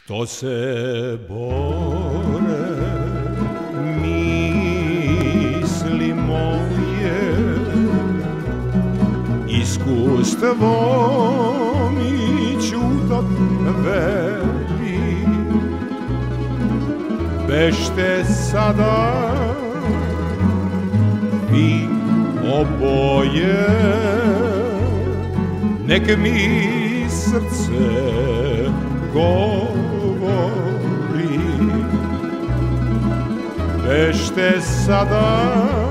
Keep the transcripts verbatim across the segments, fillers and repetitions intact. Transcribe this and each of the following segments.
Što se bore misli moje, iskustvo mi čudak veli, bešte sada vi oboje, nek mi srce govori, bešte sada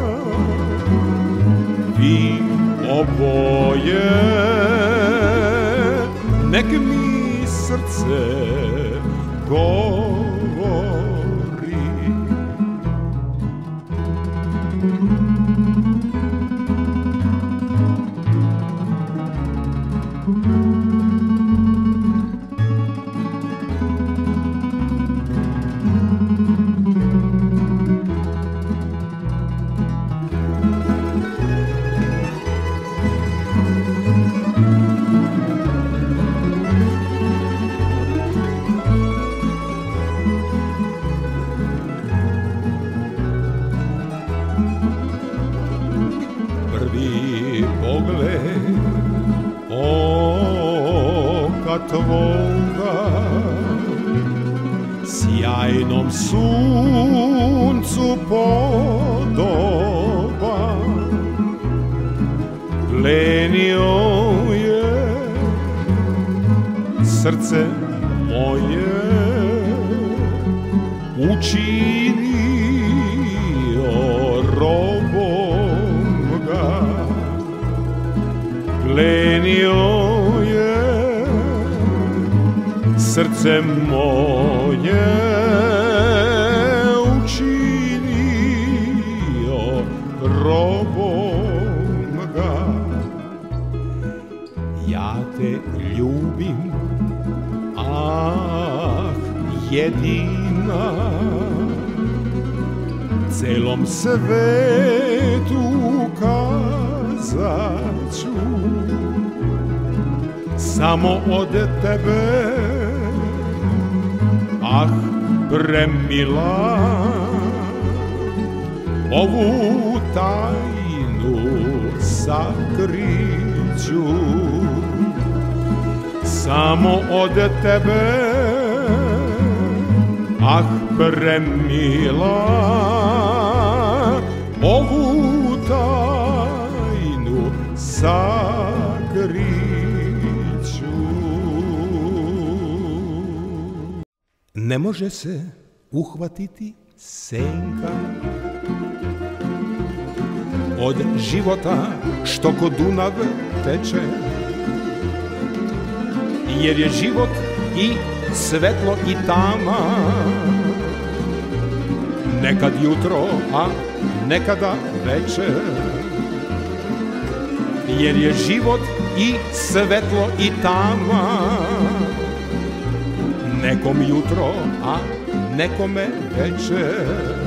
vi oboje, nek mi srce govori. Prvi pogled oka tvoga sjajnom suncu podoba, plenio je srce moje, učinio robom ga, plenio je srce moje, učinio robom ga. Ja te ljubim, ah, jedina, celom svetu kazat ću, samo od tebe, ah, premila, ovu tajnu sakriću, samo od tebe, ah, premila, ovu tajnu sakriću. Ne može se uhvatiti senka od života što ko Dunav teče, jer je život i svetlo i tama, nekad jutro, a nekada večer, jer je život i svetlo i tama, nekom jutro, a nekome večer.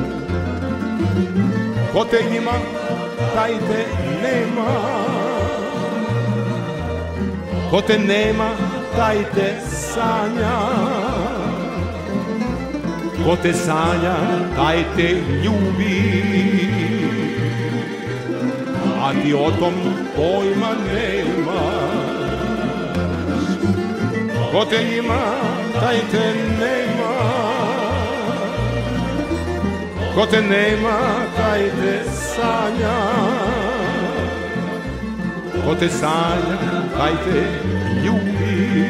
Ko te ima, taj te nema, ko te nema, taj te sanja, ko te sanja, taj te ljubi, a ti o tom pojma nemaš. Ko te ima, taj te nema, ko te nema, taj te sanja, ko te sanja, taj te ljubi,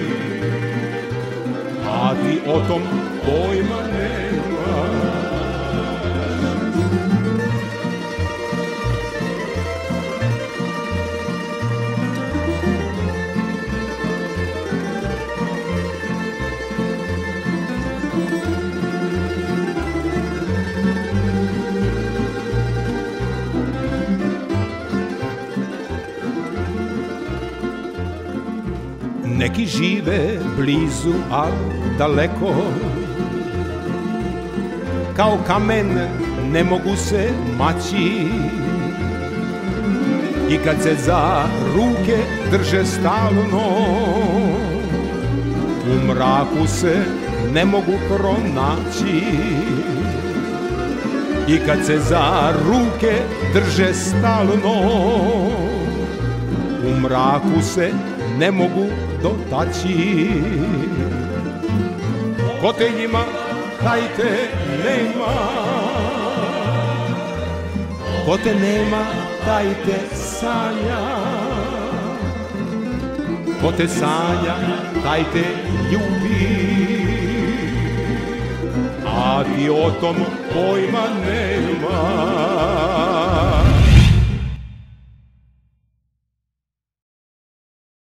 a ti o tom pojma nemaš. Neki žive blizu, a daleko, kao kamen ne mogu se maći, i kad se za ruke drže stalno, u mraku se ne mogu pronaći. I kad se za ruke drže stalno, u mraku se ne mogu dotaći. Ko te njima, taj te nema, ko te nema, taj te sanja, ko te sanja, taj te ljubi, a ti o tom pojma nema.